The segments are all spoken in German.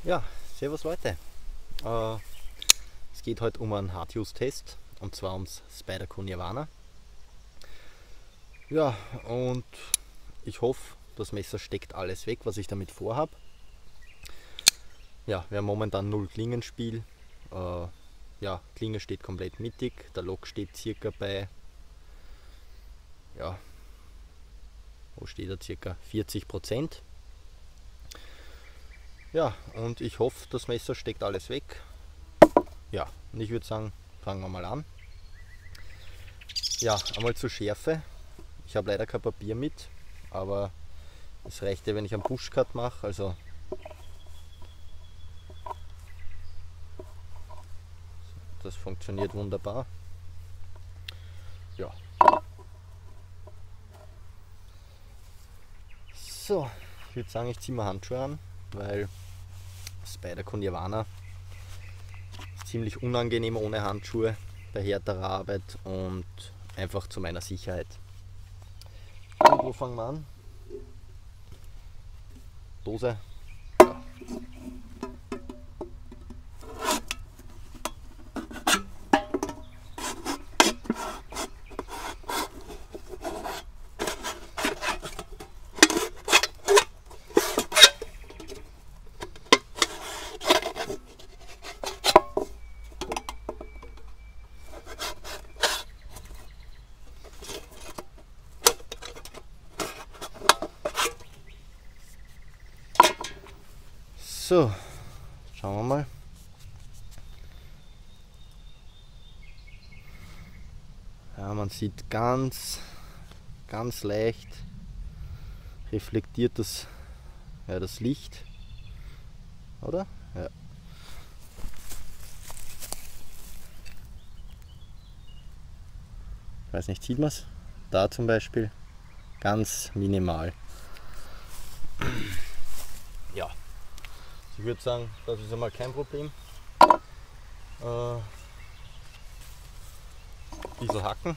Ja, servus Leute. Äh, Es geht heute um einen Hard-Use-Test und zwar ums Spyderco Nirvana. Ja, und ich hoffe, das Messer steckt alles weg, was ich damit vorhab. Ja, wir haben momentan 0 Klingenspiel. Ja, Klinge steht komplett mittig, der Lock steht circa bei, ja, wo steht er, circa 40%. Ja, und ich hoffe, das Messer steckt alles weg. Ja, und ich würde sagen, fangen wir mal an. Ja, einmal zur Schärfe. Ich habe leider kein Papier mit, aber es reicht ja, wenn ich einen Pushcut mache. Also das funktioniert wunderbar. Ja. So, ich würde sagen, ich ziehe mir Handschuhe an, weil Spyderco Nirvana ist ziemlich unangenehm ohne Handschuhe bei härterer Arbeit und einfach zu meiner Sicherheit. Und wo fangen wir an? Dose. Ja. So, schauen wir mal. Ja, man sieht ganz leicht reflektiert das Licht, oder? Ja. Ich weiß nicht, sieht man es? Da zum Beispiel ganz minimal. Ja, ich würde sagen, das ist einmal kein Problem. Ein bisschen hacken.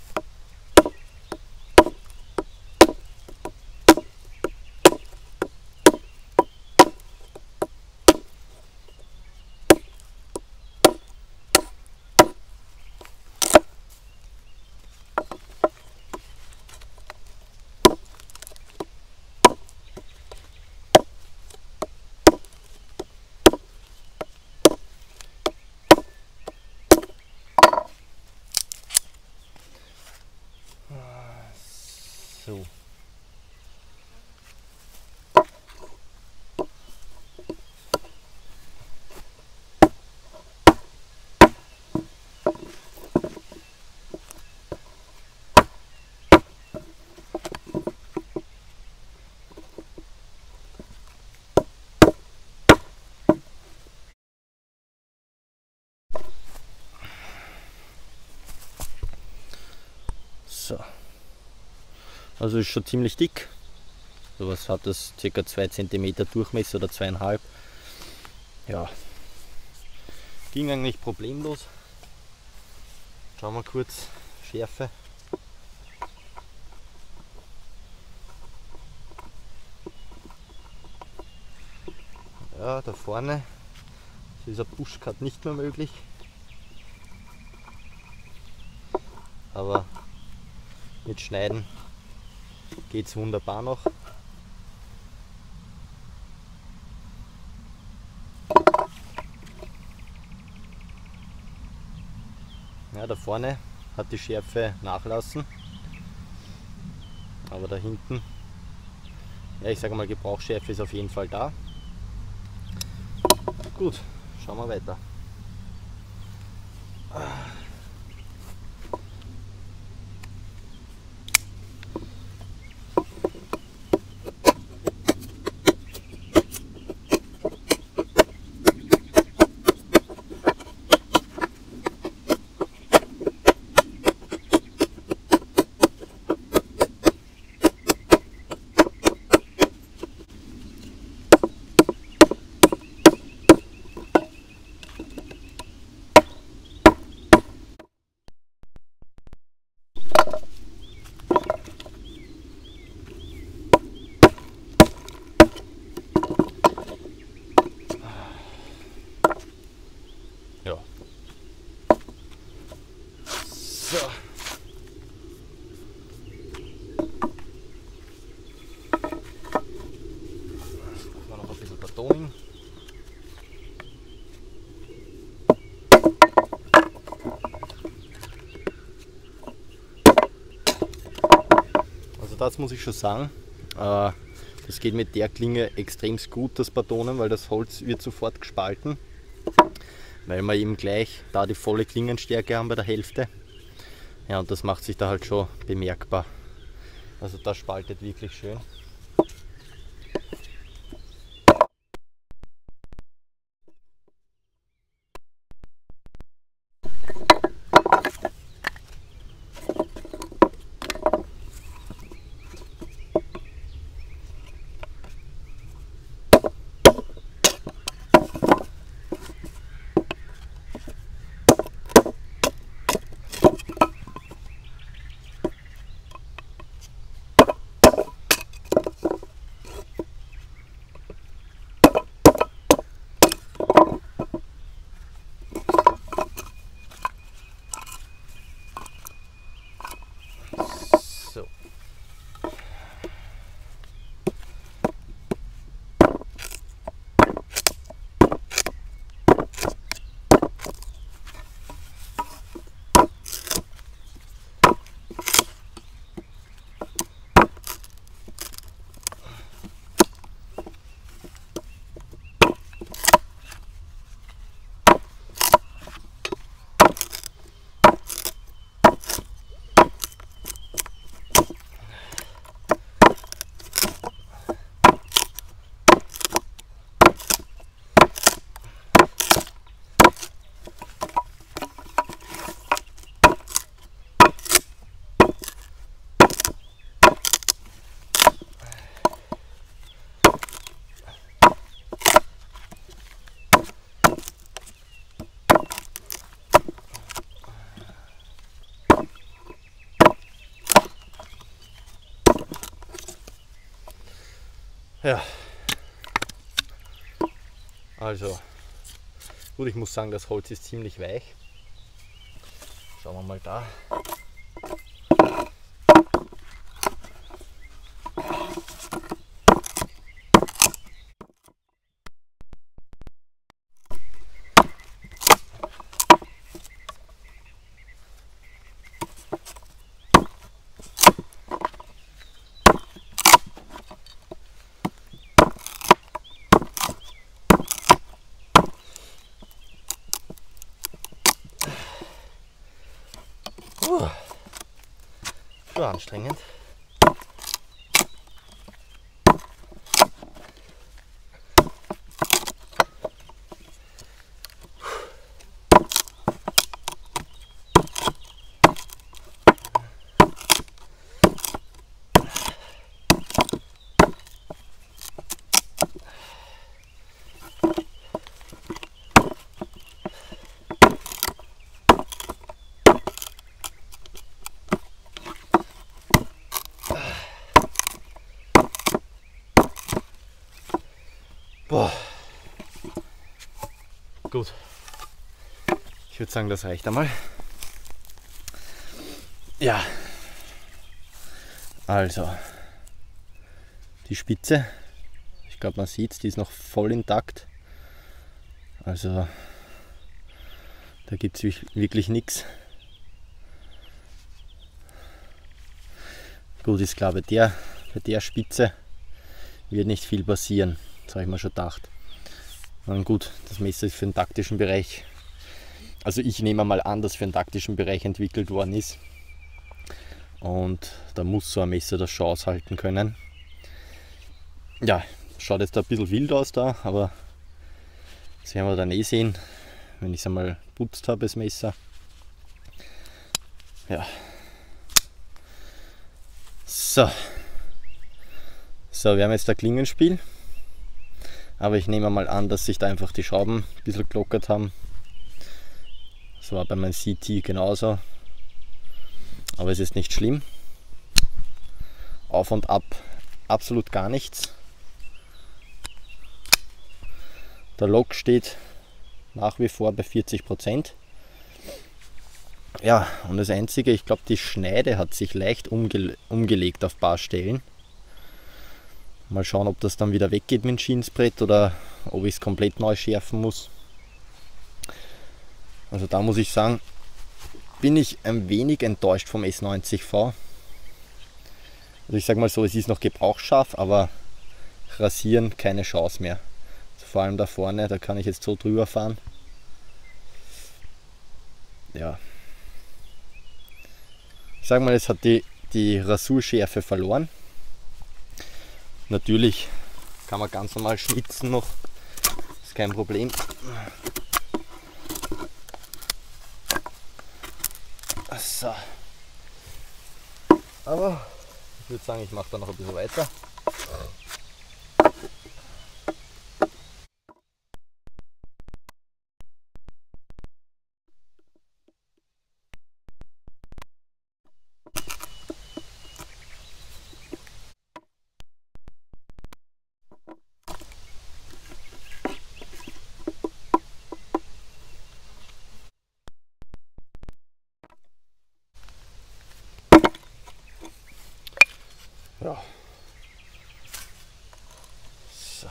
So. So. Also ist schon ziemlich dick. Sowas hat das ca. 2 cm Durchmesser oder 2,5. Ja. Ging eigentlich problemlos. Schauen wir kurz. Schärfe. Ja, da vorne ist ein Pushcut nicht mehr möglich. Aber mit Schneiden geht es wunderbar noch. Ja, da vorne hat die Schärfe nachlassen, aber da hinten, ja, ich sage mal, Gebrauchsschärfe ist auf jeden Fall da. Gut, schauen wir weiter. bisschen Batoning. Also das muss ich schon sagen, das geht mit der Klinge extrem gut, das Batonen, weil das Holz wird sofort gespalten, weil wir eben gleich da die volle Klingenstärke haben bei der Hälfte. Ja, und das macht sich da halt schon bemerkbar. Also das spaltet wirklich schön. So. Ja, also gut, ich muss sagen, das Holz ist ziemlich weich. Schauen wir mal da. Schon anstrengend. Boah. Gut. Ich würde sagen, das reicht einmal. Ja. Also. Die Spitze. Ich glaube, man sieht es, die ist noch voll intakt. Also. Da gibt es wirklich nichts. Gut, ist klar, bei der Spitze wird nicht viel passieren. Das habe ich mir schon gedacht. Und gut, das Messer ist für den taktischen Bereich. Also ich nehme mal an, dass für den taktischen Bereich entwickelt worden ist. Und da muss so ein Messer das schon aushalten können. Ja, schaut jetzt ein bisschen wild aus da, aber das werden wir dann eh sehen, wenn ich es einmal putzt habe, das Messer. Ja. So. So, wir haben jetzt ein Klingenspiel. Aber ich nehme mal an, dass sich da einfach die Schrauben ein bisschen gelockert haben. Das war bei meinem CT genauso. Aber es ist nicht schlimm. Auf und ab absolut gar nichts. Der Lock steht nach wie vor bei 40%. Ja, und das Einzige, ich glaube, die Schneide hat sich leicht umgelegt auf ein paar Stellen. Mal schauen, ob das dann wieder weggeht mit dem Schiedsbrett oder ob ich es komplett neu schärfen muss. Also da muss ich sagen, bin ich ein wenig enttäuscht vom S90V. Also ich sage mal so, es ist noch gebrauchsscharf, aber rasieren keine Chance mehr. Also vor allem da vorne, da kann ich jetzt so drüber fahren. Ja. Ich sage mal, es hat die Rasurschärfe verloren. Natürlich kann man ganz normal schnitzen noch, ist kein Problem. So. Aber ich würde sagen, ich mache da noch ein bisschen weiter. Ja. So.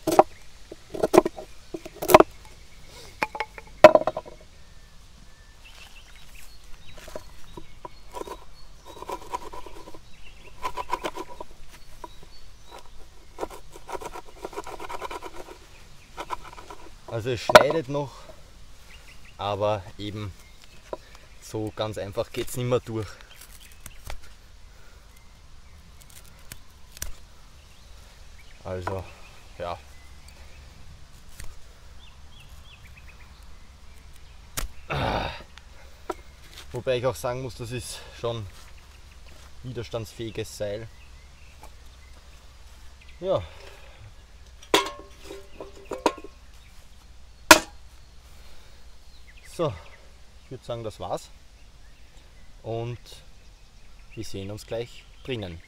Also es schneidet noch, aber eben so ganz einfach geht es nicht mehr durch. Also ja. Wobei ich auch sagen muss, das ist schon widerstandsfähiges Seil. Ja. So, ich würde sagen, das war's. Und wir sehen uns gleich drinnen.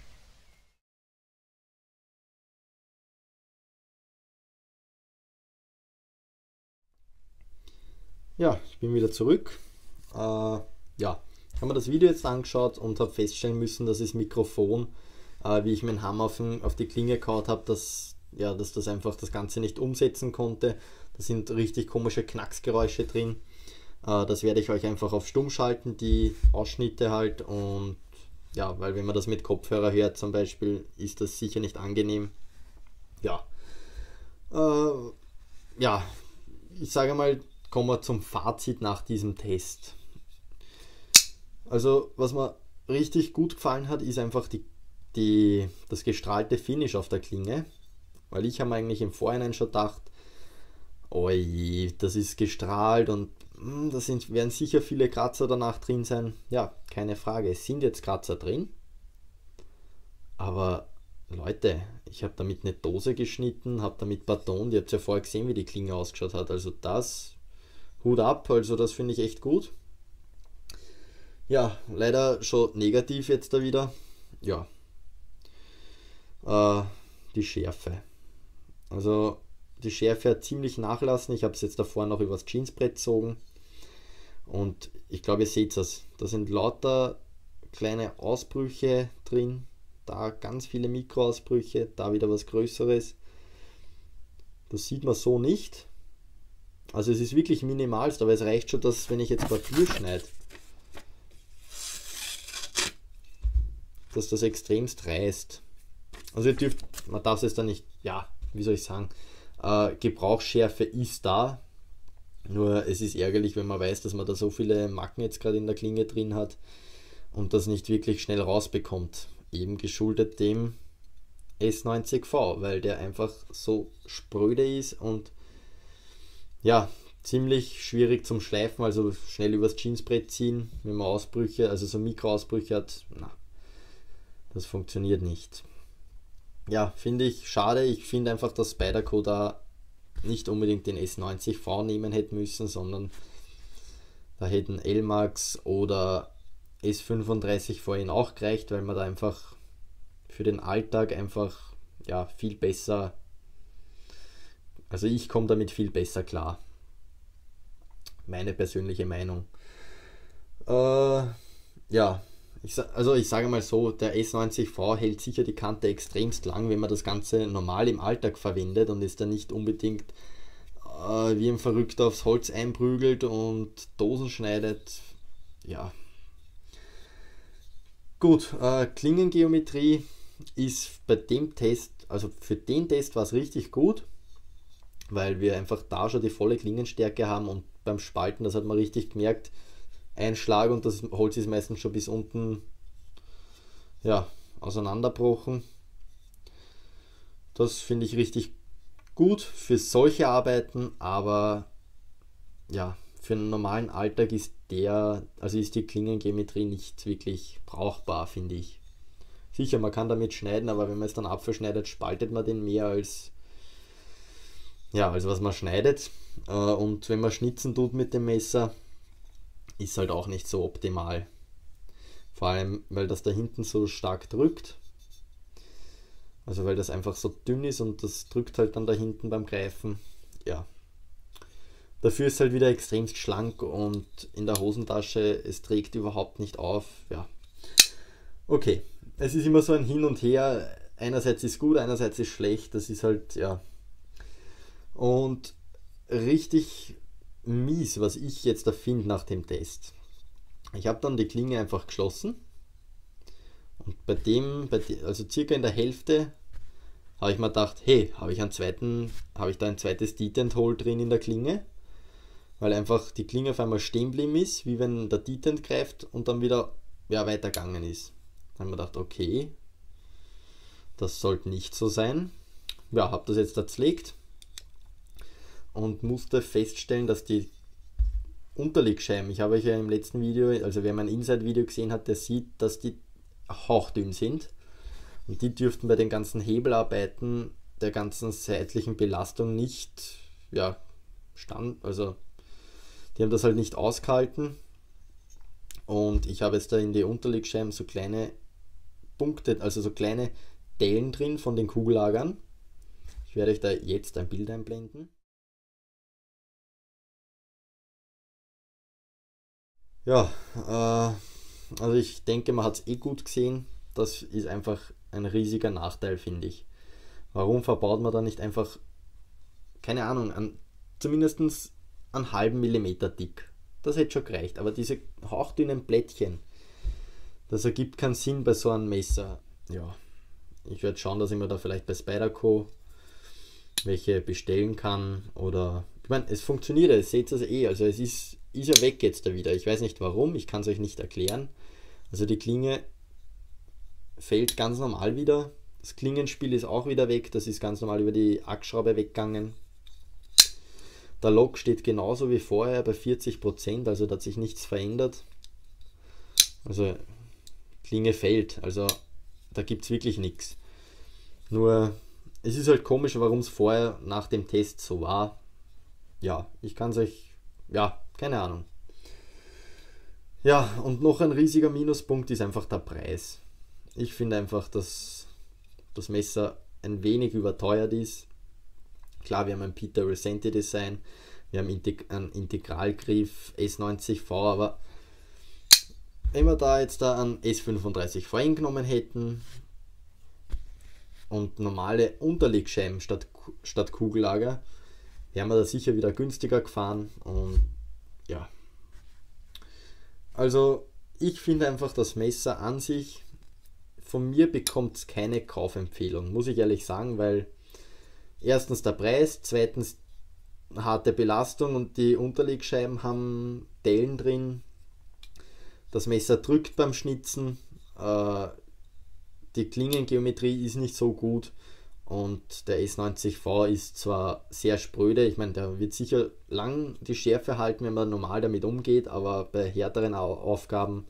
Ja, ich bin wieder zurück. Ja, ich habe mir das Video jetzt angeschaut und habe feststellen müssen, dass das Mikrofon, wie ich meinen Hammer auf die Klinge gehauen habe, dass das einfach das Ganze nicht umsetzen konnte. Da sind richtig komische Knacksgeräusche drin. Das werde ich euch einfach auf stumm schalten, die Ausschnitte halt. Und ja, weil wenn man das mit Kopfhörer hört zum Beispiel, ist das sicher nicht angenehm. Ja, ja, ich sage mal, kommen wir zum Fazit nach diesem Test. Also was mir richtig gut gefallen hat, ist einfach das gestrahlte Finish auf der Klinge. Weil ich habe eigentlich im Vorhinein schon gedacht, oh je, das ist gestrahlt und werden sicher viele Kratzer danach drin sein. Ja, keine Frage, es sind jetzt Kratzer drin. Aber Leute, ich habe damit eine Dose geschnitten, habe damit Baton, ihr habt ja vorher gesehen, wie die Klinge ausgeschaut hat. Also das, Hut ab, also das finde ich echt gut. Ja, leider schon negativ jetzt da wieder. Ja, die Schärfe. Also die Schärfe hat ziemlich nachlassen. Ich habe es jetzt davor noch übers Jeansbrett gezogen. Und ich glaube, ihr seht es. Da sind lauter kleine Ausbrüche drin. Da ganz viele Mikroausbrüche. Da wieder was Größeres. Das sieht man so nicht. Also es ist wirklich minimalst, aber es reicht schon, dass wenn ich jetzt Papier schneide, dass das extremst reißt. Also man darf es dann nicht, ja, wie soll ich sagen, Gebrauchsschärfe ist da, nur es ist ärgerlich, wenn man weiß, dass man da so viele Macken jetzt gerade in der Klinge drin hat und das nicht wirklich schnell rausbekommt. Eben geschuldet dem S90V, weil der einfach so spröde ist und ja, ziemlich schwierig zum Schleifen, also schnell übers Jeansbrett ziehen, wenn man Ausbrüche, also so Mikroausbrüche hat, na, das funktioniert nicht. Ja, finde ich schade. Ich finde einfach, dass Spyderco da nicht unbedingt den S90V nehmen hätte müssen, sondern da hätten L-Max oder S35 vorhin auch gereicht, weil man da einfach für den Alltag einfach ja viel besser, also ich komme damit viel besser klar. Meine persönliche Meinung. Ja, ich sage mal so, der S90V hält sicher die Kante extremst lang, wenn man das Ganze normal im Alltag verwendet und ist dann nicht unbedingt wie ein Verrückter aufs Holz einprügelt und Dosen schneidet. Ja. Gut, Klingengeometrie ist bei dem Test, also für den Test war es richtig gut, weil wir einfach da schon die volle Klingenstärke haben und beim Spalten, das hat man richtig gemerkt, ein Schlag und das Holz ist meistens schon bis unten, ja, auseinanderbrochen. Das finde ich richtig gut für solche Arbeiten, aber ja, für einen normalen Alltag ist ist die Klingengeometrie nicht wirklich brauchbar, finde ich. Sicher, man kann damit schneiden, aber wenn man es dann Apfel schneidet, spaltet man den mehr als was man schneidet. Und wenn man schnitzen tut mit dem Messer, ist halt auch nicht so optimal. Vor allem, weil das da hinten so stark drückt. Also weil das einfach so dünn ist und das drückt halt dann da hinten beim Greifen. Ja. Dafür ist es halt wieder extrem schlank und in der Hosentasche, es trägt überhaupt nicht auf. Ja. Okay. Es ist immer so ein Hin und Her. Einerseits ist gut, einerseits ist schlecht. Das ist halt, ja. Und richtig mies, was ich jetzt da finde nach dem Test. Ich habe dann die Klinge einfach geschlossen und also circa in der Hälfte habe ich mir gedacht, hey, habe ich da ein zweites Detent Hole drin in der Klinge, weil einfach die Klinge auf einmal stehen geblieben ist, wie wenn der Detent greift und dann wieder weitergegangen ist. Dann habe ich mir gedacht, okay, das sollte nicht so sein. Ja, habe das jetzt da zerlegt und musste feststellen, dass die Unterlegscheiben, ich habe euch ja im letzten Video, also wer mein Inside-Video gesehen hat, der sieht, dass die hauchdünn sind und die dürften bei den ganzen Hebelarbeiten der ganzen seitlichen Belastung nicht, also die haben das halt nicht ausgehalten und ich habe jetzt da in die Unterlegscheiben so kleine Punkte, also so kleine Dellen drin von den Kugellagern. Ich werde euch da jetzt ein Bild einblenden. Ja, also ich denke, man hat es gut gesehen. Das ist einfach ein riesiger Nachteil, finde ich. Warum verbaut man da nicht einfach, keine Ahnung, zumindest einen halben Millimeter dick? Das hätte schon gereicht. Aber diese hauchdünnen Plättchen, das ergibt keinen Sinn bei so einem Messer. Ja, ich werde schauen, dass ich mir da vielleicht bei Spyderco welche bestellen kann. Oder, ich meine, es funktioniert, ihr seht es eh. Also es ist ja weg jetzt da wieder. Ich weiß nicht warum, ich kann es euch nicht erklären. Also die Klinge fällt ganz normal wieder. Das Klingenspiel ist auch wieder weg. Das ist ganz normal über die Achsschraube weggegangen. Der Lock steht genauso wie vorher bei 40%, also da hat sich nichts verändert. Also Klinge fällt, also da gibt es wirklich nichts. Nur es ist halt komisch, warum es vorher nach dem Test so war. Ja, ich kann es euch, keine Ahnung. Ja, und noch ein riesiger Minuspunkt ist einfach der Preis. Ich finde einfach, dass das Messer ein wenig überteuert ist. Klar, wir haben ein Peter Recenti Design, wir haben einen Integralgriff S90V, aber wenn wir da jetzt einen S35V genommen hätten und normale Unterlegscheiben statt Kugellager, wären wir da sicher wieder günstiger gefahren. Und ja, also ich finde einfach, das Messer an sich, von mir bekommt es keine Kaufempfehlung, muss ich ehrlich sagen, weil erstens der Preis, zweitens harte Belastung und die Unterlegscheiben haben Dellen drin. Das Messer drückt beim Schnitzen, die Klingengeometrie ist nicht so gut und der S90V ist zwar sehr spröde, ich meine, der wird sicher lang die Schärfe halten, wenn man normal damit umgeht, aber bei härteren Aufgaben,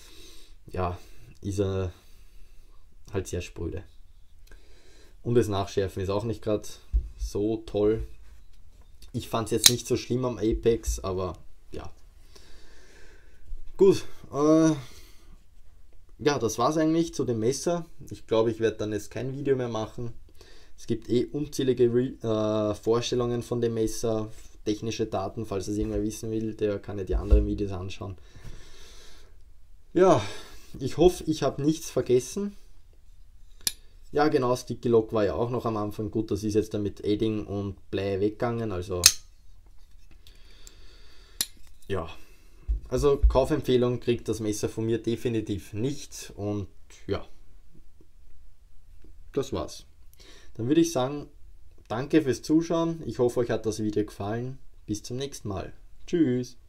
ist er halt sehr spröde. Und das Nachschärfen ist auch nicht gerade so toll. Ich fand es jetzt nicht so schlimm am Apex, aber ja. Gut, das war es eigentlich zu dem Messer. Ich glaube, ich werde dann jetzt kein Video mehr machen. Es gibt unzählige Vorstellungen von dem Messer, technische Daten, falls es irgendwer wissen will, der kann ja die anderen Videos anschauen. Ja, Ich hoffe, ich habe nichts vergessen. Ja, genau, Sticky Lock war ja auch noch am Anfang gut. Das ist jetzt dann mit Edding und Blei weggegangen. Also, ja. Also, Kaufempfehlung, kriegt das Messer von mir definitiv nicht. Und ja, das war's. Dann würde ich sagen, danke fürs Zuschauen. Ich hoffe, euch hat das Video gefallen. Bis zum nächsten Mal. Tschüss.